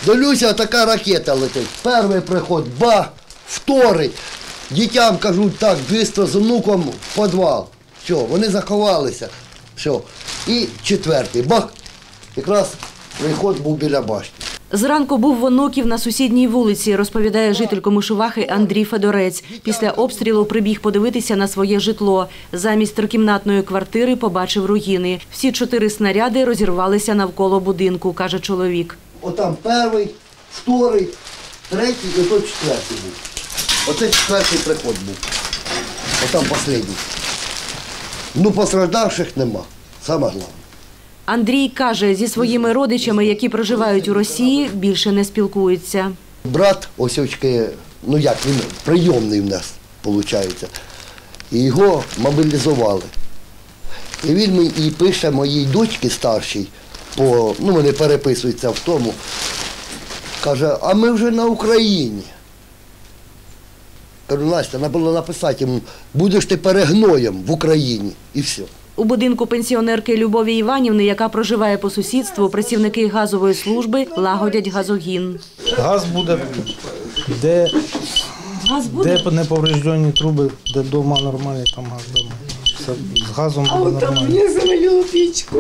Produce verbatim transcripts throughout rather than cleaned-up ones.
Дивлюся, така ракета летить. Перший приход, ба, вторий. Дітям кажуть, так, швидко з внуком в підвал. Все, вони заховалися. Все. І четвертий, бах, якраз приход був біля башти. Зранку був в онуків на сусідній вулиці, розповідає житель Комишувахи Андрій Федорець. Після обстрілу прибіг подивитися на своє житло. Замість трикімнатної квартири побачив руїни. Всі чотири снаряди розірвалися навколо будинку, каже чоловік. Отам перший, вторий, третій і той четвертий був. Оце четвертий приход був. Отам останній. Ну, постраждавших нема. Саме головне. Андрій каже, зі своїми родичами, які проживають у Росії, більше не спілкується. Брат, ось очки, ну як, він прийомний в нас, виходить. І його мобілізували. І він мені і пише моїй дочці старшій, по, ну вони переписуються в тому, каже, а ми вже на Україні. Кажу, Настя, треба було написати йому, будеш ти перегноєм в Україні, і все. У будинку пенсіонерки Любові Іванівни, яка проживає по сусідству, працівники газової служби лагодять газогін. Газ буде, де, Газ буде? де неповреждені труби, де вдома нормальний, там газ вдома. З газом буде нормально. А я завалила пічку.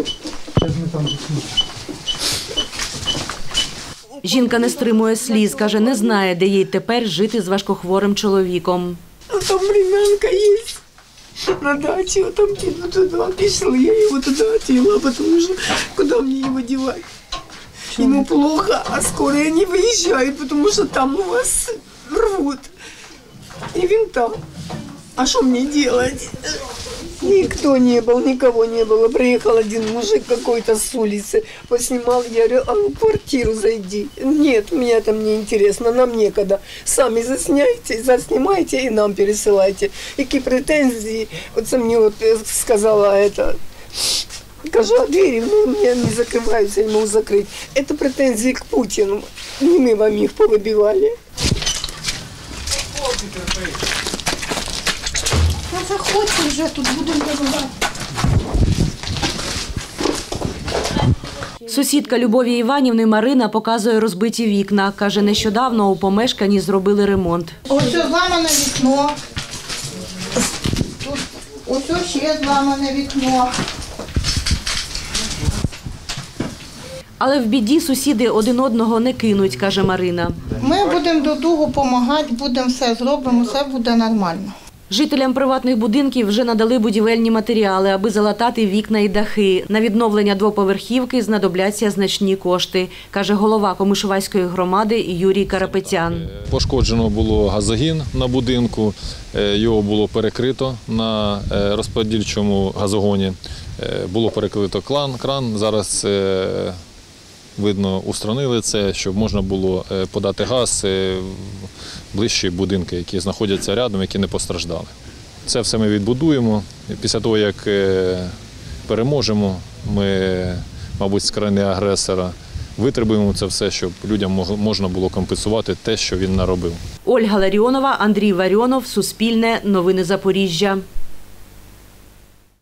Жінка не стримує сліз, каже, не знає, де їй тепер жити з важкохворим чоловіком. Там времянка є. На даче, вот там туда пішли, я его туда отвела, потому что куда мне его девать? Ему плохо, а скоро они выезжают, потому что там у вас рвут. И винта. А что мне делать? Никто не был, никого не было. Приехал один мужик какой-то с улицы, поснимал, я говорю, а ну в квартиру зайди. Нет, мне там не интересно, нам некогда. Сами засняйте, заснимайте и нам пересылайте. Какие претензии? Вот мне вот сказала это, кажу, а двери ну, у меня не закрываются, я не могу закрыть. Это претензии к Путину. Не мы вам их повыбивали. Заходьте вже, тут будемо добувати. Сусідка Любові Іванівни Марина показує розбиті вікна. Каже, нещодавно у помешканні зробили ремонт. Ось зламане вікно. Тут ось ще зламане вікно. Але в біді сусіди один одного не кинуть, каже Марина. Ми будемо до другу допомагати, будемо все зробимо, все буде нормально. Жителям приватних будинків вже надали будівельні матеріали, аби залатати вікна і дахи. На відновлення двоповерхівки знадобляться значні кошти, каже голова Комишувацької громади Юрій Карапетян. Пошкоджено було газогін на будинку, його було перекрито на розподільчому газогоні, було перекрито кран, кран. Зараз видно, устранили це, щоб можна було подати газ в ближчі будинки, які знаходяться рядом, які не постраждали. Це все ми відбудуємо. Після того, як переможемо, ми, мабуть, з країни агресора витребуємо це все, щоб людям можна було компенсувати те, що він наробив. Ольга Ларіонова, Андрій Варіонов, Суспільне, Новини Запоріжжя.